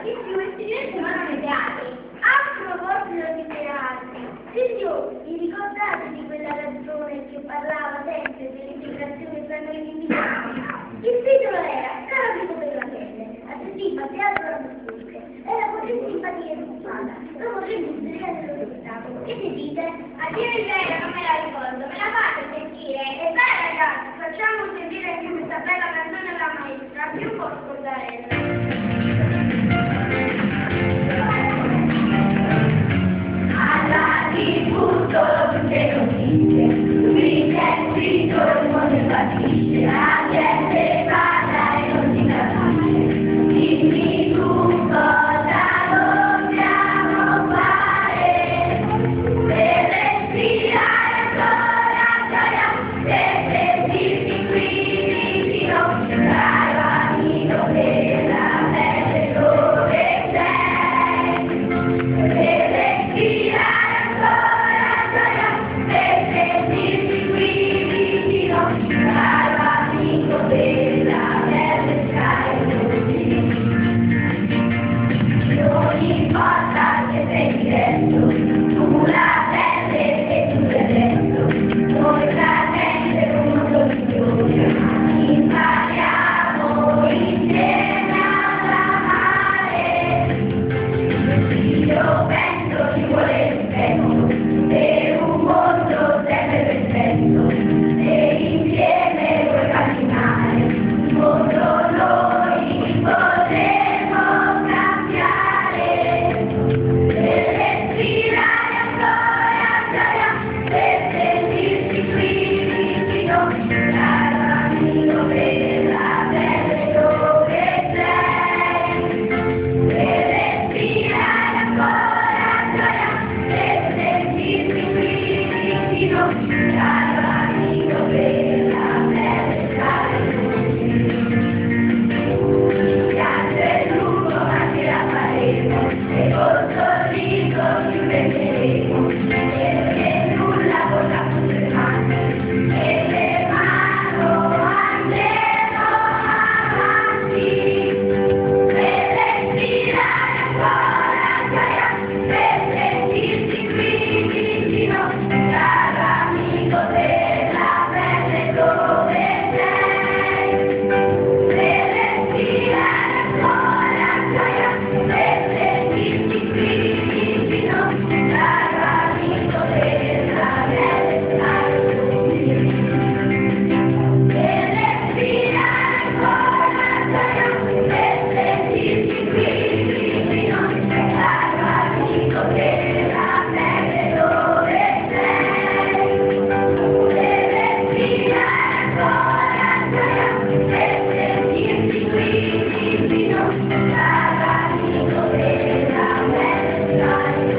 di più e si divertono nei teatri. A proposito di teatri, signori, vi ricordate di quella ragione che parlava sempre dell'integrazione tra noi individui? Il titolo era Caro amico per la pelle, a Settimba, teatro alla Bosturche. Era così simpatia e occupata, dopo 3 musiche dello spettacolo. Che ne dite? A dire il vero non me la ricordo, me la fate sentire? E beh ragazzi, facciamo sentire anche questa bella canzone alla maestra, più può scordare. Alla diffuso tutte notizie, qui c'è scritto il mondo impazzisce, la gente parla e non si capisce, dimmi tu cosa dobbiamo fare, per respirare ancora gioia, per sentirti qui vicino, caro amico della pelle dove sei, per respirare ancora gioia, per sentirti qui vicino, caro amico della pelle stai non importa che sei diverso, tu la pelle e tu sei dentro, noi veramente un mondo migliore, impariamo insieme ad amare. Io penso ci vuole rispetto, per un mondo sempre perfetto, e insieme puoi camminare, il mondo noi potremo cambiare, per respirare ancora gioia, per sentirsi qui vicino, caro amico della pelle dove sei, per respirare ancora gioia, per sentirsi qui vicino, caro amico della pelle pianto è lungo ma ce la faremo, e col sorriso ci prenderemo, perché nulla potrà fermarci, e le mano andremo avanti, per respirare ancora gioia, per sentirsi qui vicino, caro amico della pelle dove sei, per respirare ancora gioia, per sentirsi qui vicino, caro amico della pelle stai per respirare ancora gioia, per sentirsi qui vicino, caro amico della pelle dove sei, per respirare ancora gioia, per sentirsi qui vicino, caro amico della pelle stai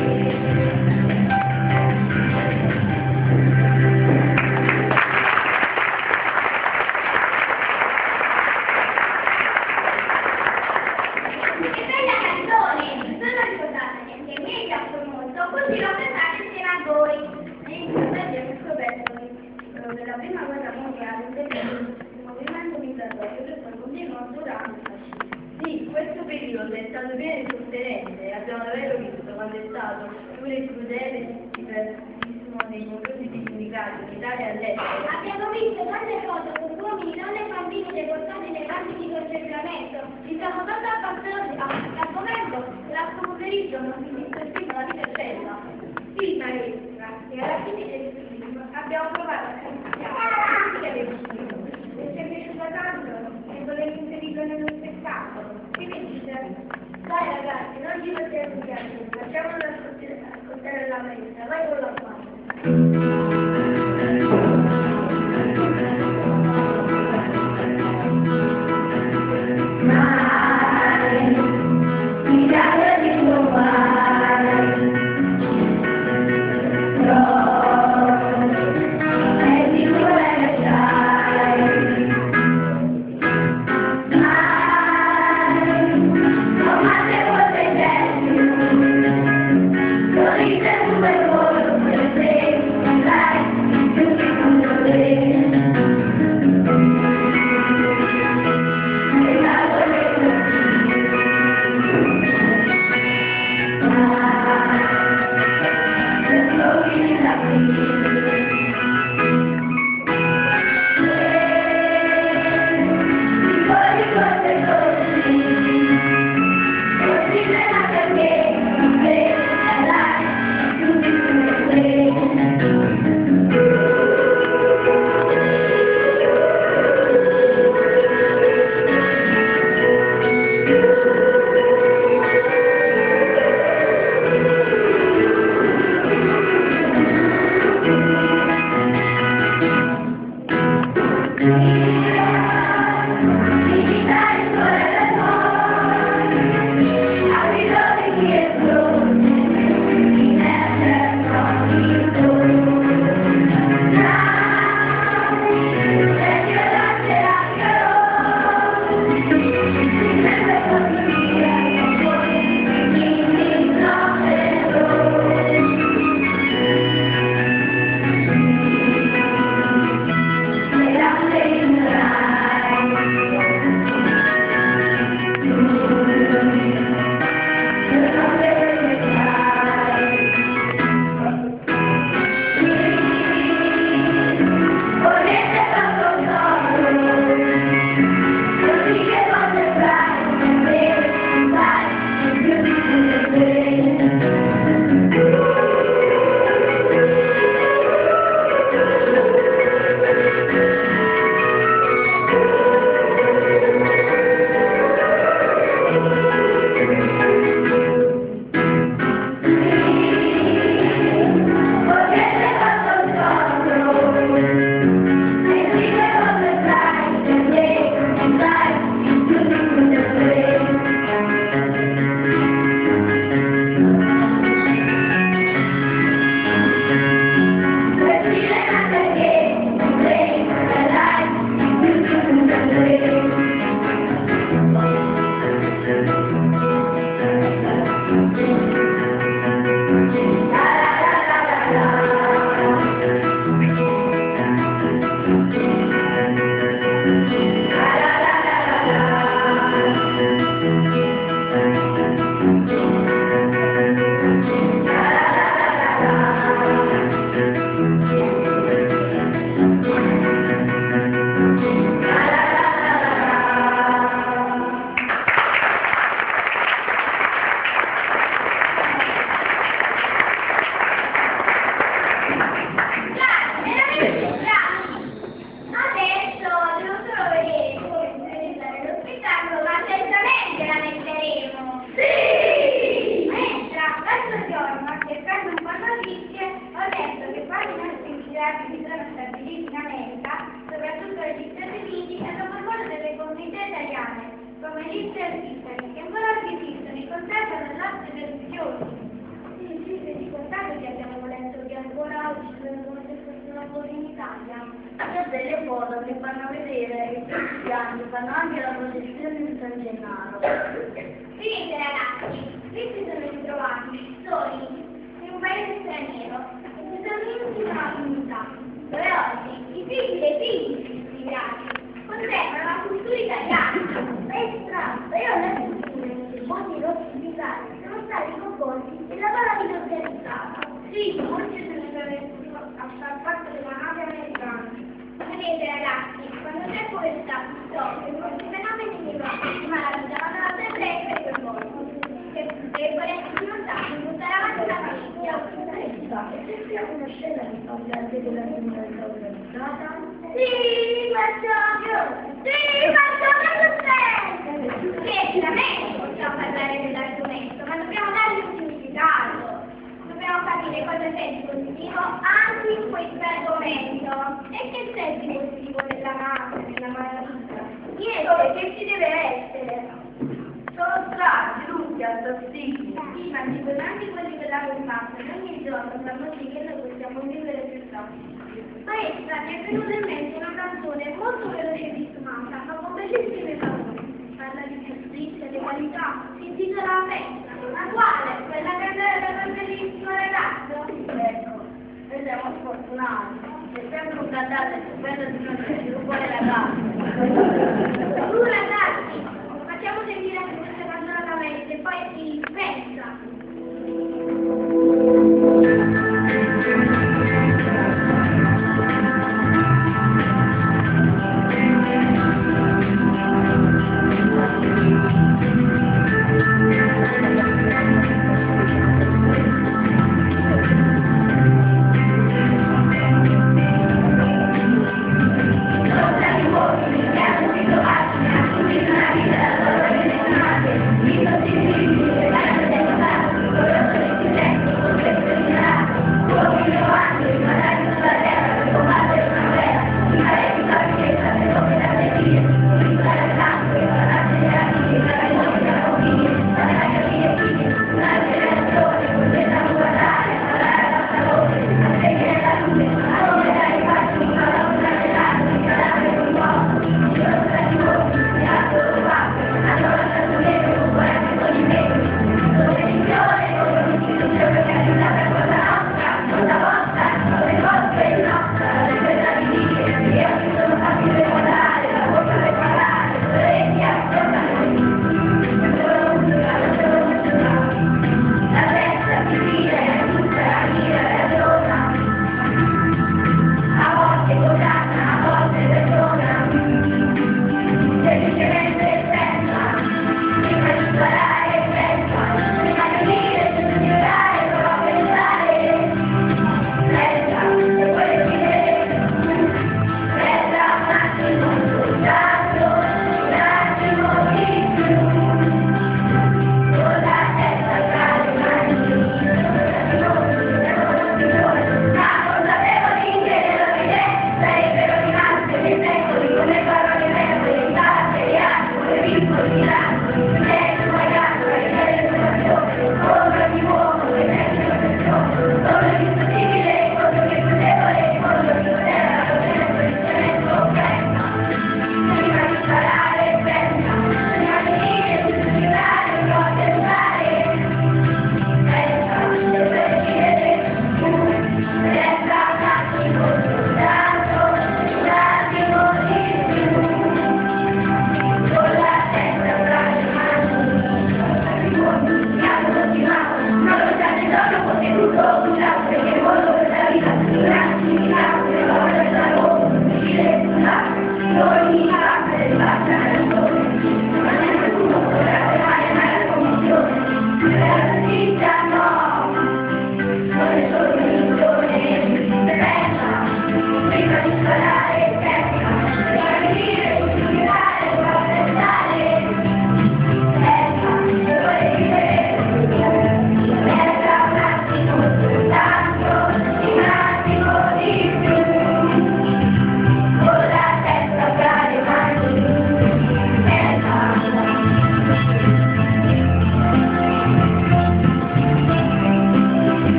Che bella canzone! Non la ricordate niente, mi è piaciuto molto, così l'ho cantata insieme a voi. E in questa abbiamo scoperto che la prima guerra mondiale intervenne il movimento migratorio che poi continuò durante il fascismo. Sì, questo periodo è stato pieno di sofferenze, abbiamo davvero visto quando è stato pure crudele e difficilissimo nei confronti dei sindicati in Italia e all'estero. Abbiamo visto tante cose con uomini, donne e bambini deportati nei campi di concentramento. Ci siamo tanto appassionati al momento l'ha pomeriggio non si dispersiva la vita bella. Sì, maestra, e alla fine del film abbiamo provato a cambiare la critica del film. E ci è piaciuta tanto e volevo inserirlo nello spettacolo. Che ne dite? Dai ragazzi, non ci facciamo piacere, facciamolo ascoltare la maestra, vai con la parte. Sorride come volo, Io delle foto che fanno vedere che questi anni fanno anche la processione di San Gennaro. Finite ragazzi, questi sono ritrovati soli in un paese straniero e si sono uniti in una comunità dove oggi i figli dei figli di questi viaggi conservano la cultura italiana. È strano, io ho letto che molti nostri invitati sono stati coinvolti nella malavita organizzata. Sì, molti se ne sono a far parte della nave americana. Vedete ragazzi, quando c'è questa storia, questi fenomeni di malavita vanno sempre per il mondo. E vorrei raccontare, buttare avanti la famiglia. E se c'è una scena di parlare della criminalità organizzata? Sì, facciamo successo! Sì, veramente possiamo parlare dell'argomento, ma dobbiamo dargli un significato. Dobbiamo capire cosa c'è di positivo anche in questo argomento. E che c'è di positivo nella mafia, nella malavita? Niente, che ci deve essere? Sono strati, lutti, assassini. Sì, ma ci sono anche quelli che la combattono. Ogni giorno stanno sì che noi possiamo vivere più tardi. Maestra, mi è venuta in mente una canzone molto veloce e ritmata, ma con bellissime parole. Parla di giustizia, di qualità, si intitola La festa. Ma quale? Quella che aveva quel bellissimo ragazzo? Ecco, noi siamo sfortunati. C'è sempre un cantante stupendo di un buon ragazzo.